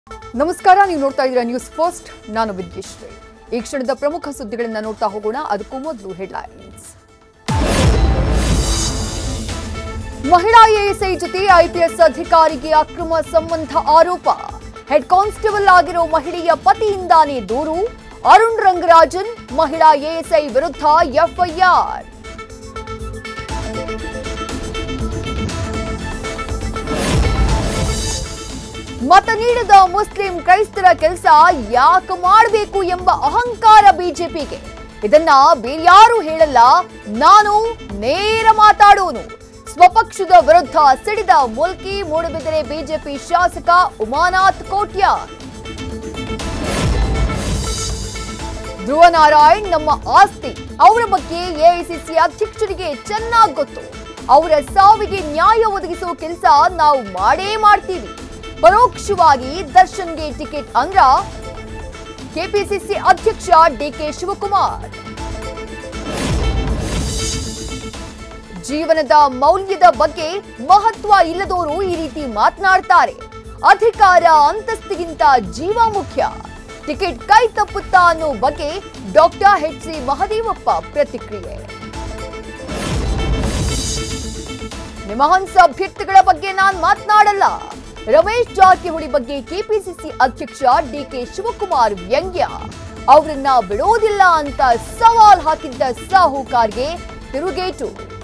ನಮಸ್ಕಾರ, ನೀವು ನೋಡ್ತಾ ಇದ್ದೀರಾ ನ್ಯೂಸ್ ಫಸ್ಟ್. ನಾನು ವಿದ್ಯಶ್ರೀ. ಈ ಕ್ಷಣದ ಪ್ರಮುಖ ಸುದ್ದಿಗಳನ್ನ ನೋಡ್ತಾ ಹೋಗೋಣ. ಅದಕ್ಕೂ ಮೊದಲು ಹೆಡ್ಲೈನ್ಸ್. ಮಹಿಳಾ ಎಎಸ್ಐ ಜೊತೆ ಐಪಿಎಸ್ ಅಧಿಕಾರಿಗೆ ಅಕ್ರಮ ಸಂಬಂಧ ಆರೋಪ. ಹೆಡ್ ಕಾನ್ಸ್ಟೇಬಲ್ ಆಗಿರೋ ಮಹಿಳೆಯ ಪತಿಯಿಂದಾನೇ ದೂರು. ಅರುಣ್ ರಂಗರಾಜನ್ ಮಹಿಳಾ ಎಎಸ್ಐ ವಿರುದ್ಧ ಎಫ್ಐಆರ್. ಮತ ನೀಡದ ಮುಸ್ಲಿಂ ಕ್ರೈಸ್ತರ ಕೆಲಸ ಯಾಕೆ ಮಾಡಬೇಕು ಎಂಬ ಅಹಂಕಾರ ಬಿಜೆಪಿಗೆ. ಇದನ್ನ ಬೇರ್ಯಾರು ಹೇಳಲ್ಲ, ನಾನು ನೇರ ಮಾತಾಡೋನು. ಸ್ವಪಕ್ಷದ ವಿರುದ್ಧ ಸಿಡಿದ ಮುಲ್ಕಿ ಮೂಡಬಿದರೆ ಬಿಜೆಪಿ ಶಾಸಕ ಉಮಾನಾಥ್ ಕೋಟ್ಯಾ. ಧ್ರುವ ನಾರಾಯಣ್ ನಮ್ಮ ಆಸ್ತಿ, ಅವರ ಬಗ್ಗೆ ಎಐಸಿಸಿ ಅಧ್ಯಕ್ಷರಿಗೆ ಚೆನ್ನಾಗಿ ಗೊತ್ತು. ಅವರ ಸಾವಿಗೆ ನ್ಯಾಯ ಒದಗಿಸೋ ಕೆಲಸ ನಾವು ಮಾಡೇ ಮಾಡ್ತೀವಿ. ಪರೋಕ್ಷವಾಗಿ ದರ್ಶನ್ಗೆ ಟಿಕೆಟ್ ಅಂದ್ರ ಕೆಪಿಸಿಸಿ ಅಧ್ಯಕ್ಷ ಡಿಕೆ ಶಿವಕುಮಾರ್. ಜೀವನದ ಮೌಲ್ಯದ ಬಗ್ಗೆ ಮಹತ್ವ ಇಲ್ಲದವರು ಈ ರೀತಿ ಮಾತನಾಡ್ತಾರೆ. ಅಧಿಕಾರ ಅಂತಸ್ತಿಗಿಂತ ಜೀವ ಮುಖ್ಯ. ಟಿಕೆಟ್ ಕೈ ತಪ್ಪುತ್ತಾ ಅನ್ನೋ ಬಗ್ಗೆ ಡಾಕ್ಟರ್ ಎಚ್.ಸಿ. ಮಹದೇವಪ್ಪ ಪ್ರತಿಕ್ರಿಯೆ. ನಿಮಹಂಸ ಅಭ್ಯರ್ಥಿಗಳ ಬಗ್ಗೆ ನಾನು ಮಾತನಾಡಲ್ಲ. ರಮೇಶ್ ಜಾರಕಿಹೊಳಿ ಬಗ್ಗೆ ಕೆಪಿಸಿಸಿ ಅಧ್ಯಕ್ಷ ಡಿಕೆ ಶಿವಕುಮಾರ್ ವ್ಯಂಗ್ಯ. ಅವರನ್ನ ಬಿಡೋದಿಲ್ಲ ಅಂತ ಸವಾಲ್ ಹಾಕಿದ್ದ ಸಾಹುಕಾರ್ಗೆ ತಿರುಗೇಟು.